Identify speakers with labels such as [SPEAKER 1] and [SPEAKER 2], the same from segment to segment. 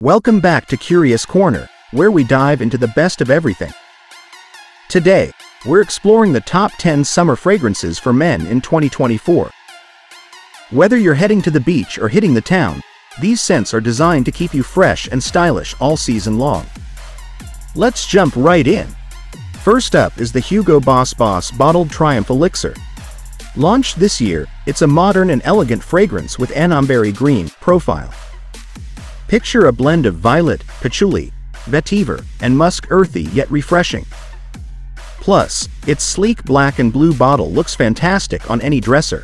[SPEAKER 1] Welcome back to Curious Corner, where we dive into the best of everything. Today, we're exploring the top 10 summer fragrances for men in 2024. Whether you're heading to the beach or hitting the town, these scents are designed to keep you fresh and stylish all season long. Let's jump right in. First up is the Hugo Boss Bottled Triumph Elixir. Launched this year, it's a modern and elegant fragrance with an ambery green profile. Picture a blend of violet, patchouli, vetiver, and musk, earthy yet refreshing. Plus, its sleek black and blue bottle looks fantastic on any dresser.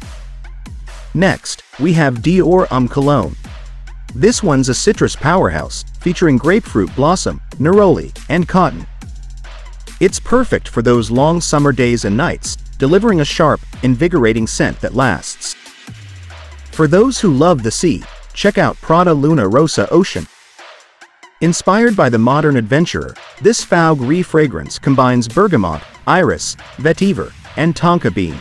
[SPEAKER 1] Next, we have Dior Homme Cologne. This one's a citrus powerhouse, featuring grapefruit blossom, neroli, and cotton. It's perfect for those long summer days and nights, delivering a sharp, invigorating scent that lasts. For those who love the sea, check out Prada Luna Rossa Ocean. Inspired by the modern adventurer, this Faux Gris fragrance combines bergamot, iris, vetiver, and tonka bean.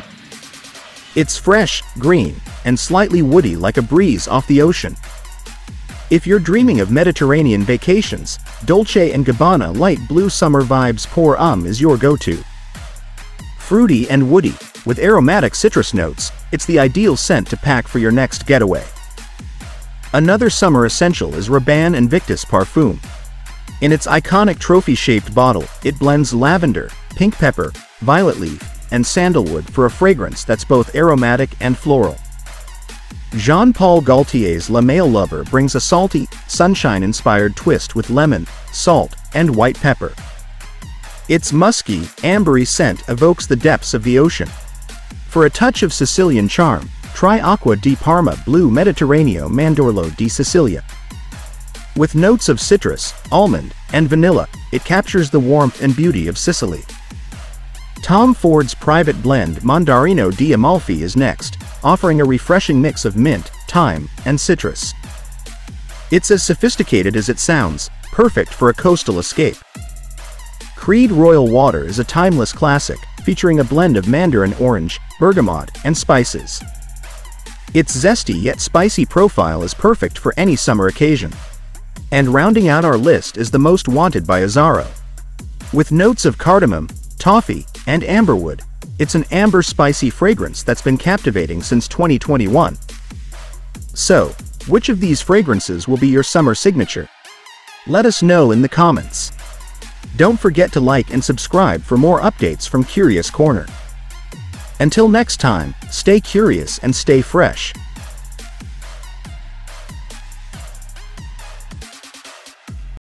[SPEAKER 1] It's fresh, green, and slightly woody like a breeze off the ocean. If you're dreaming of Mediterranean vacations, Dolce & Gabbana Light Blue Summer Vibes Pour Homme is your go-to. Fruity and woody, with aromatic citrus notes, it's the ideal scent to pack for your next getaway. Another summer essential is Rabanne Invictus Parfum. In its iconic trophy-shaped bottle, it blends lavender, pink pepper, violet leaf, and sandalwood for a fragrance that's both aromatic and floral. Jean-Paul Gaultier's La Male Lover brings a salty, sunshine-inspired twist with lemon, salt, and white pepper. Its musky, ambery scent evokes the depths of the ocean. For a touch of Sicilian charm, try Acqua di Parma Blue Mediterraneo Mandorlo di Sicilia. With notes of citrus, almond, and vanilla, it captures the warmth and beauty of Sicily. Tom Ford's private blend Mandarino di Amalfi is next, offering a refreshing mix of mint, thyme, and citrus. It's as sophisticated as it sounds, perfect for a coastal escape. Creed Royal Water is a timeless classic, featuring a blend of mandarin orange, bergamot, and spices. Its zesty yet spicy profile is perfect for any summer occasion. And rounding out our list is the Most Wanted by Azzaro. With notes of cardamom, toffee, and amberwood, it's an amber spicy fragrance that's been captivating since 2021. So, which of these fragrances will be your summer signature? Let us know in the comments. Don't forget to like and subscribe for more updates from Curious Corner. Until next time, stay curious and stay fresh.